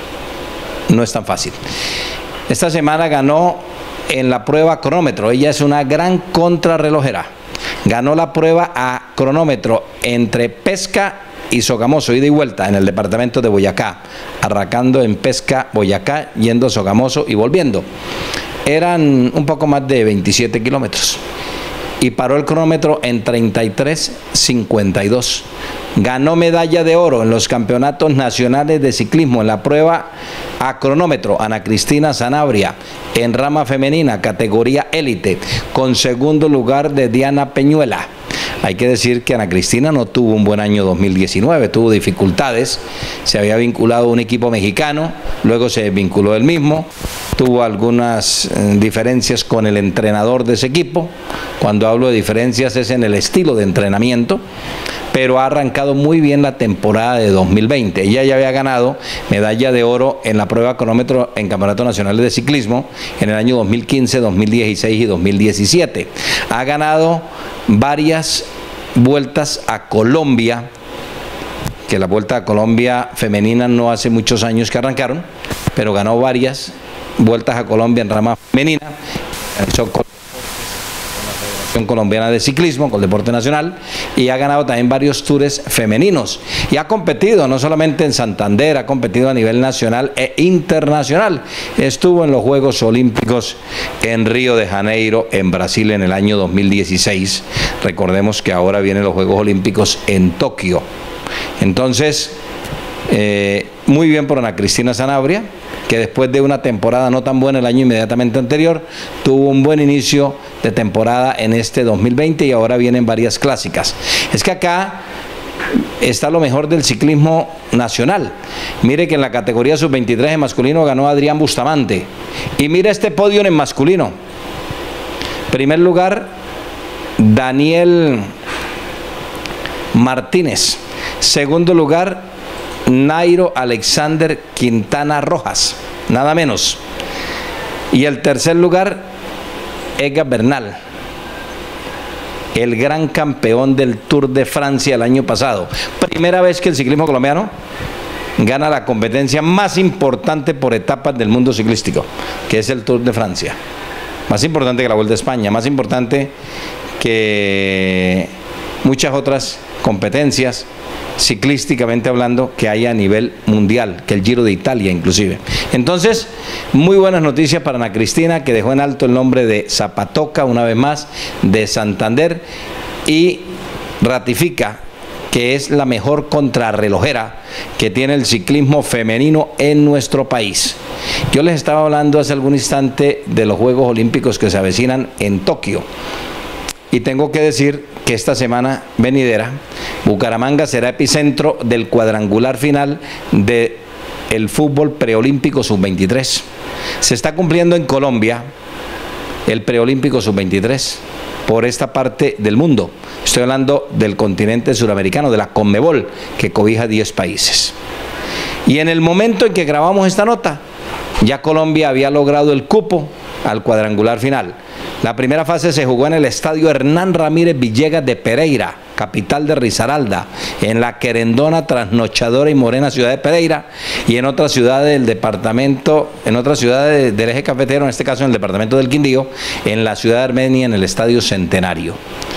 no es tan fácil. Esta semana ganó en la prueba cronómetro. Ella es una gran contrarrelojera. Ganó la prueba a cronómetro entre Pesca y Sogamoso, ida y vuelta en el departamento de Boyacá, arrancando en Pesca, Boyacá, yendo a Sogamoso y volviendo. Eran un poco más de 27 kilómetros. Y paró el cronómetro en 33:52. Ganó medalla de oro en los campeonatos nacionales de ciclismo en la prueba a cronómetro Ana Cristina Sanabria en rama femenina, categoría élite, con segundo lugar de Diana Peñuela. Hay que decir que Ana Cristina no tuvo un buen año 2019, tuvo dificultades, se había vinculado a un equipo mexicano, luego se desvinculó del mismo, tuvo algunas diferencias con el entrenador de ese equipo. Cuando hablo de diferencias es en el estilo de entrenamiento, pero ha arrancado muy bien la temporada de 2020. Ella ya había ganado medalla de oro en la prueba cronómetro en campeonatos nacionales de ciclismo en el año 2015, 2016 y 2017. Ha ganado varias vueltas a Colombia, que la vuelta a Colombia femenina no hace muchos años que arrancaron, pero ganó varias vueltas a Colombia en rama femenina. Colombiana de ciclismo, con el deporte nacional, y ha ganado también varios tours femeninos y ha competido no solamente en Santander, ha competido a nivel nacional e internacional. Estuvo en los Juegos Olímpicos en Río de Janeiro, en Brasil, en el año 2016. Recordemos que ahora vienen los Juegos Olímpicos en Tokio. Entonces, muy bien por Ana Cristina Sanabria, que después de una temporada no tan buena el año inmediatamente anterior, tuvo un buen inicio de temporada en este 2020 y ahora vienen varias clásicas. Es que acá está lo mejor del ciclismo nacional. Mire que en la categoría sub-23 en masculino ganó Adrián Bustamante. Y mire este podio en masculino. Primer lugar, Daniel Martínez. Segundo lugar, Nairo Alexander Quintana Rojas, nada menos. Y el tercer lugar, Egan Bernal, el gran campeón del Tour de Francia el año pasado. Primera vez que el ciclismo colombiano gana la competencia más importante por etapas del mundo ciclístico, que es el Tour de Francia. Más importante que la Vuelta a España, más importante que muchas otras competencias ciclísticamente hablando que hay a nivel mundial, que el Giro de Italia inclusive. Entonces, muy buenas noticias para Ana Cristina, que dejó en alto el nombre de Zapatoca una vez más, de Santander, y ratifica que es la mejor contrarrelojera que tiene el ciclismo femenino en nuestro país. Yo les estaba hablando hace algún instante de los Juegos Olímpicos que se avecinan en Tokio, y tengo que decir que esta semana venidera Bucaramanga será epicentro del cuadrangular final del fútbol preolímpico sub-23. Se está cumpliendo en Colombia el preolímpico sub-23 por esta parte del mundo. Estoy hablando del continente suramericano, de la Conmebol, que cobija 10 países. Y en el momento en que grabamos esta nota, ya Colombia había logrado el cupo al cuadrangular final. La primera fase se jugó en el estadio Hernán Ramírez Villegas de Pereira, capital de Risaralda, en la querendona, trasnochadora y morena ciudad de Pereira, y en otras ciudades del departamento, en otras ciudades del eje cafetero, en este caso en el departamento del Quindío, en la ciudad de Armenia, en el estadio Centenario.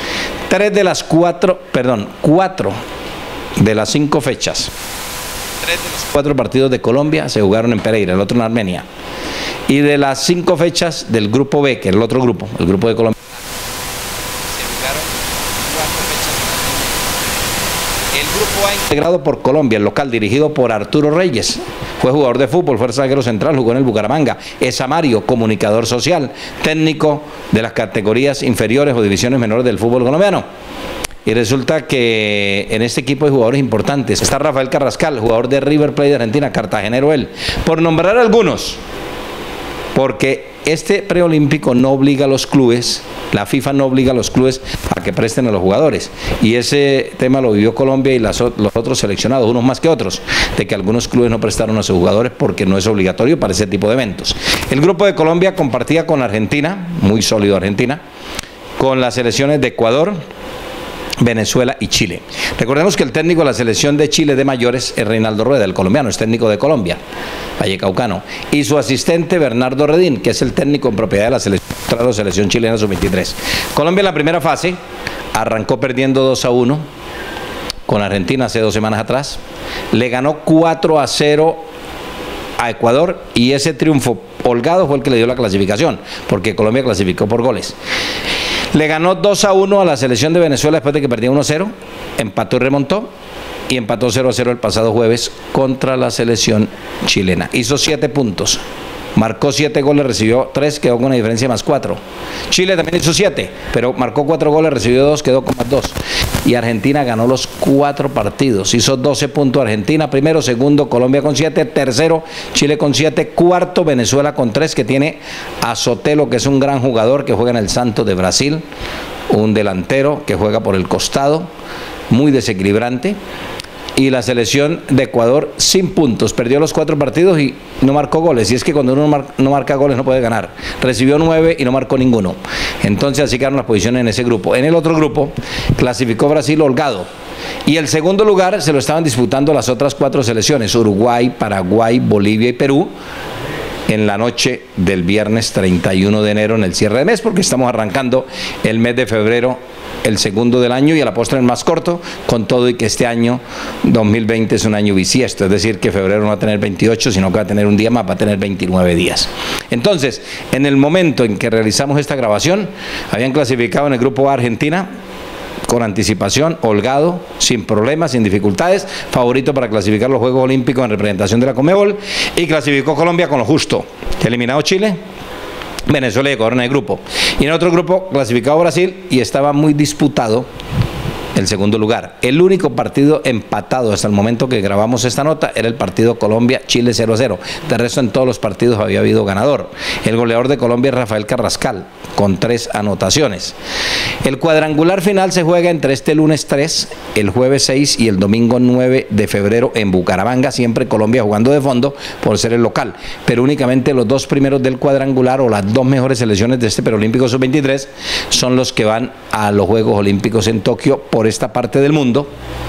4 de las 5 fechas, 3 de los 4 partidos de Colombia se jugaron en Pereira, el otro en Armenia. Y de las 5 fechas del grupo B, que es el otro grupo, el grupo de Colombia, se jugaron 4 fechas. El grupo A, integrado por Colombia, el local, dirigido por Arturo Reyes, fue jugador de fútbol, fue zaguero central, jugó en el Bucaramanga. Esa Mario, comunicador social, técnico de las categorías inferiores o divisiones menores del fútbol colombiano. Y resulta que en este equipo hay jugadores importantes. Está Rafael Carrascal, jugador de River Plate de Argentina, cartagenero él. Por nombrar algunos, porque este preolímpico no obliga a los clubes, la FIFA no obliga a los clubes a que presten a los jugadores. Y ese tema lo vivió Colombia y los otros seleccionados, unos más que otros, de que algunos clubes no prestaron a sus jugadores porque no es obligatorio para ese tipo de eventos. El grupo de Colombia compartía con Argentina, muy sólido Argentina, con las selecciones de Ecuador, Venezuela y Chile. Recordemos que el técnico de la selección de Chile de mayores es Reinaldo Rueda, el colombiano, es técnico de Colombia, vallecaucano, y su asistente Bernardo Redín, que es el técnico en propiedad de la selección chilena sub-23. Colombia en la primera fase arrancó perdiendo 2-1 con Argentina hace 2 semanas atrás, le ganó 4-0 a Ecuador y ese triunfo holgado fue el que le dio la clasificación, porque Colombia clasificó por goles. Le ganó 2-1 a la selección de Venezuela después de que perdía 1-0, empató y remontó, y empató 0-0 el pasado jueves contra la selección chilena. Hizo 7 puntos, marcó 7 goles, recibió 3, quedó con una diferencia más 4. Chile también hizo 7, pero marcó 4 goles, recibió 2, quedó con más 2. Y Argentina ganó los 4 partidos, hizo 12 puntos Argentina, primero, segundo Colombia con 7, tercero Chile con 7, cuarto Venezuela con 3, que tiene a Sotelo, que es un gran jugador que juega en el Santos de Brasil, un delantero que juega por el costado, muy desequilibrante. Y la selección de Ecuador sin puntos, perdió los 4 partidos y no marcó goles, y es que cuando uno no marca goles no puede ganar. Recibió 9 y no marcó ninguno. Entonces así quedaron las posiciones en ese grupo. En el otro grupo clasificó Brasil holgado, y el segundo lugar se lo estaban disputando las otras 4 selecciones, Uruguay, Paraguay, Bolivia y Perú, en la noche del viernes 31 de enero, en el cierre de mes, porque estamos arrancando el mes de febrero, el segundo del año, y a la postre el más corto, con todo y que este año 2020 es un año bisiesto, es decir, que febrero no va a tener 28, sino que va a tener un día más, va a tener 29 días. Entonces, en el momento en que realizamos esta grabación, habían clasificado en el grupo A Argentina, con anticipación, holgado, sin problemas, sin dificultades, favorito para clasificar los Juegos Olímpicos en representación de la Conmebol, y clasificó Colombia con lo justo, eliminado Chile, Venezuela y Ecuador en el grupo. Y en otro grupo clasificado Brasil, y estaba muy disputado el segundo lugar. El único partido empatado hasta el momento que grabamos esta nota era el partido Colombia-Chile 0-0. De resto, en todos los partidos había habido ganador. El goleador de Colombia es Rafael Carrascal, con 3 anotaciones. El cuadrangular final se juega entre este lunes 3, el jueves 6 y el domingo 9 de febrero en Bucaramanga, siempre Colombia jugando de fondo por ser el local. Pero únicamente los 2 primeros del cuadrangular, o las 2 mejores selecciones de este preolímpico sub-23, son los que van a los Juegos Olímpicos en Tokio por esta parte del mundo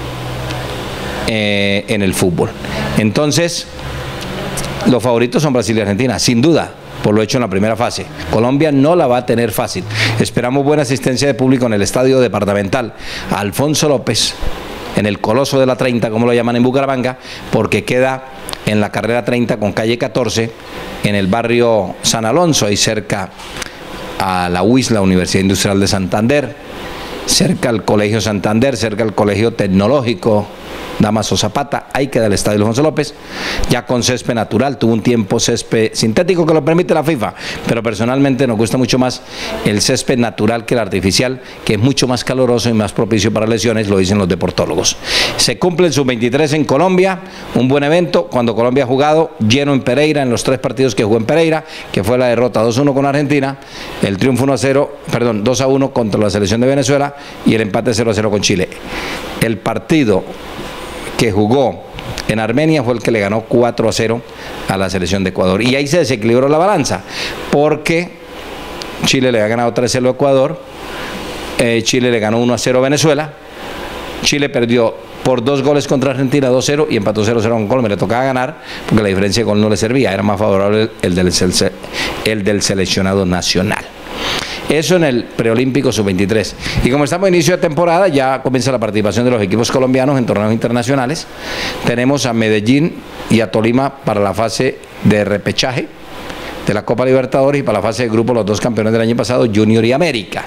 en el fútbol. Entonces, los favoritos son Brasil y Argentina, sin duda, por lo hecho en la primera fase. Colombia no la va a tener fácil. Esperamos buena asistencia de público en el estadio departamental Alfonso López, en el Coloso de la 30, como lo llaman en Bucaramanga, porque queda en la carrera 30 con calle 14, en el barrio San Alonso, ahí cerca a la UIS, la Universidad Industrial de Santander, cerca al Colegio Santander, cerca al Colegio Tecnológico Damaso Zapata, ahí queda el estadio Alfonso López, ya con césped natural. Tuvo un tiempo césped sintético que lo permite la FIFA, pero personalmente nos gusta mucho más el césped natural que el artificial, que es mucho más caluroso y más propicio para lesiones, lo dicen los deportólogos. Se cumple el sub-23 en Colombia, un buen evento, cuando Colombia ha jugado lleno en Pereira, en los 3 partidos que jugó en Pereira, que fue la derrota 2-1 con Argentina, el triunfo 2-1 contra la selección de Venezuela y el empate 0-0 con Chile. El partido que jugó en Armenia, fue el que le ganó 4-0 a la selección de Ecuador. Y ahí se desequilibró la balanza, porque Chile le ha ganado 3-0 a Ecuador, Chile le ganó 1-0 a Venezuela, Chile perdió por 2 goles contra Argentina, 2-0, y empató 0-0 con Colombia. Le tocaba ganar porque la diferencia de gol no le servía, era más favorable el del seleccionado nacional. Eso en el preolímpico sub-23. Y como estamos en inicio de temporada, ya comienza la participación de los equipos colombianos en torneos internacionales. Tenemos a Medellín y a Tolima para la fase de repechaje de la Copa Libertadores, y para la fase de grupo los 2 campeones del año pasado, Junior y América.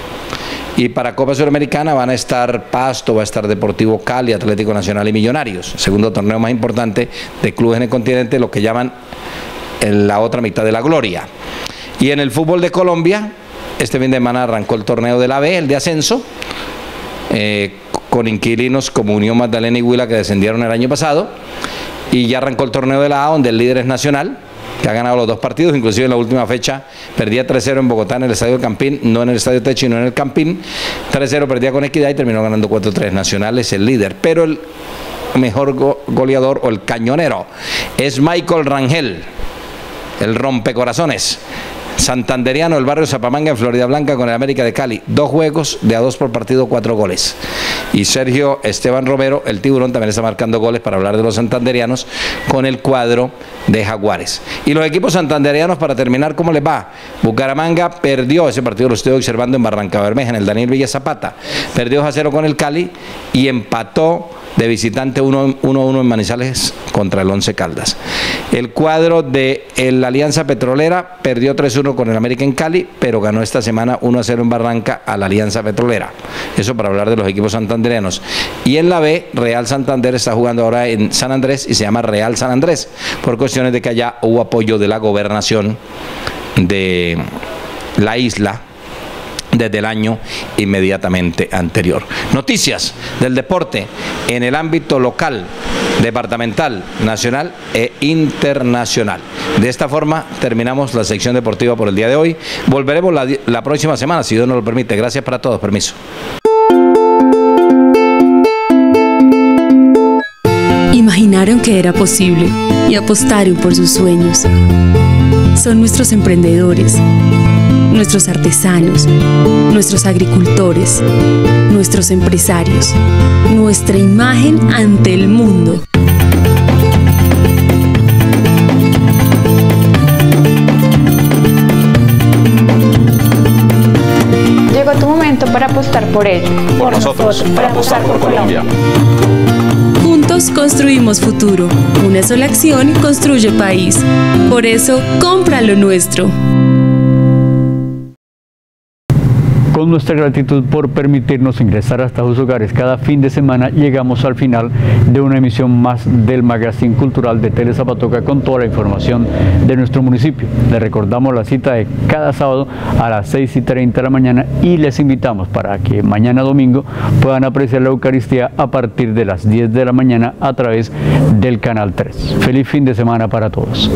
Y para Copa Sudamericana van a estar Pasto, va a estar Deportivo Cali, Atlético Nacional y Millonarios. Segundo torneo más importante de clubes en el continente, lo que llaman la otra mitad de la gloria. Y en el fútbol de Colombia, este fin de semana arrancó el torneo de la B, el de ascenso, con inquilinos como Unión Magdalena y Huila, que descendieron el año pasado. Y ya arrancó el torneo de la A, donde el líder es Nacional, que ha ganado los 2 partidos, inclusive en la última fecha perdía 3-0 en Bogotá en el Estadio del Campín, no en el Estadio Techo, sino en el Campín. 3-0 perdía con Equidad y terminó ganando 4-3. Nacional es el líder, pero el mejor goleador o el cañonero es Michael Rangel, el rompecorazones santanderiano del barrio Zapamanga en Florida Blanca con el América de Cali. 2 juegos de a 2 por partido, 4 goles. Y Sergio Esteban Romero, el tiburón, también está marcando goles, para hablar de los santanderianos, con el cuadro de Jaguares. Y los equipos santanderianos, para terminar, ¿cómo les va? Bucaramanga perdió, ese partido lo estoy observando en Barranca Bermeja, en el Daniel Villa Zapata. Perdió 2-0 con el Cali y empató de visitante 1-1 en Manizales contra el Once Caldas. El cuadro de la Alianza Petrolera perdió 3-1 con el América en Cali, pero ganó esta semana 1-0 en Barranca a la Alianza Petrolera. Eso para hablar de los equipos santandereanos. Y en la B, Real Santander está jugando ahora en San Andrés y se llama Real San Andrés, por cuestiones de que allá hubo apoyo de la gobernación de la isla desde el año inmediatamente anterior. Noticias del deporte en el ámbito local, departamental, nacional e internacional. De esta forma terminamos la sección deportiva por el día de hoy. Volveremos la próxima semana, si Dios nos lo permite. Gracias para todos. Permiso. Imaginaron que era posible y apostaron por sus sueños. Son nuestros emprendedores, nuestros artesanos, nuestros agricultores, nuestros empresarios, nuestra imagen ante el mundo. Llegó tu momento para apostar por ello. Por nosotros, para apostar por Colombia. Juntos construimos futuro. Una sola acción construye país. Por eso, compra lo nuestro. Con nuestra gratitud por permitirnos ingresar hasta sus hogares cada fin de semana, llegamos al final de una emisión más del Magazine Cultural de Tele Zapatoca con toda la información de nuestro municipio. Les recordamos la cita de cada sábado a las 6:30 de la mañana y les invitamos para que mañana domingo puedan apreciar la Eucaristía a partir de las 10 de la mañana a través del Canal 3. Feliz fin de semana para todos.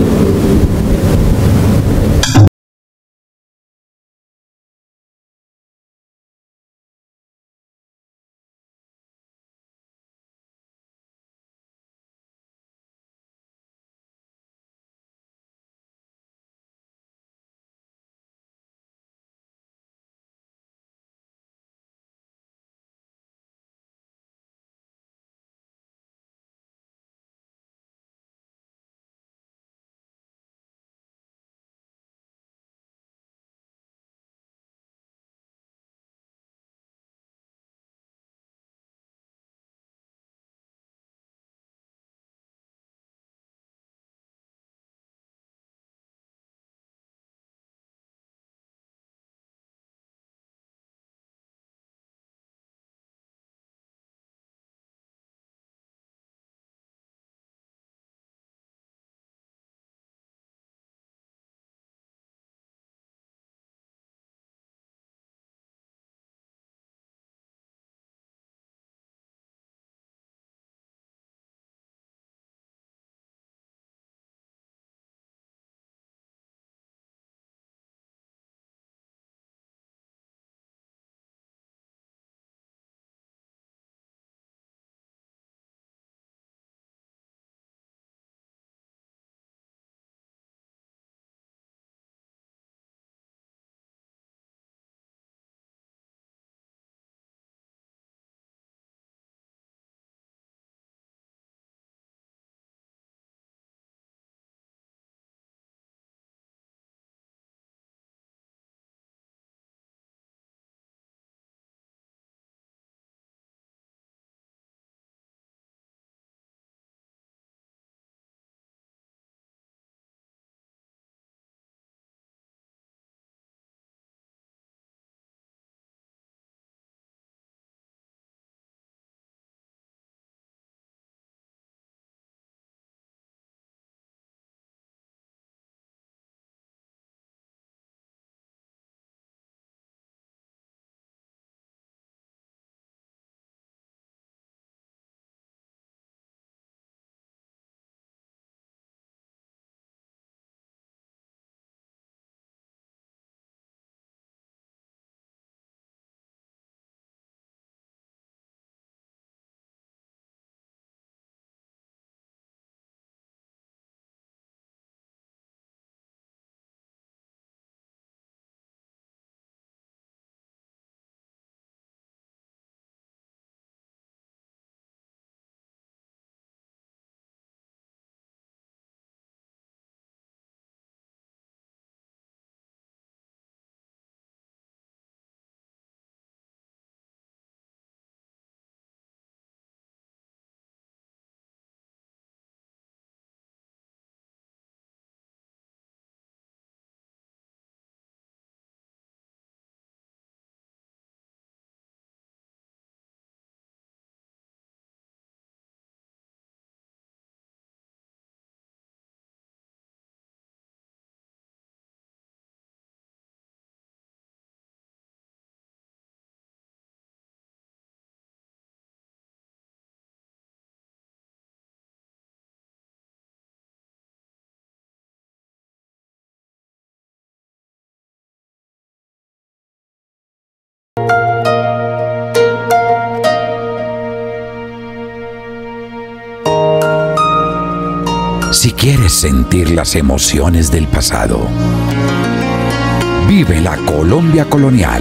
Si quieres sentir las emociones del pasado, vive la Colombia colonial.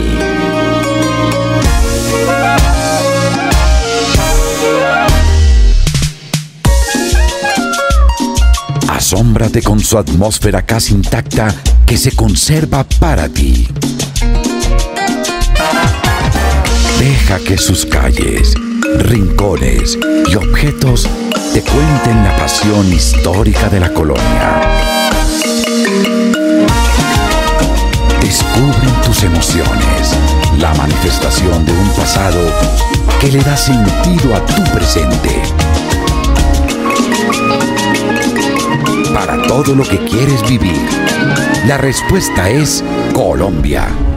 Asómbrate con su atmósfera casi intacta que se conserva para ti. Deja que sus calles, rincones y objetos te cuenten la pasión histórica de la colonia. Descubre en tus emociones la manifestación de un pasado que le da sentido a tu presente. Para todo lo que quieres vivir, la respuesta es Colombia.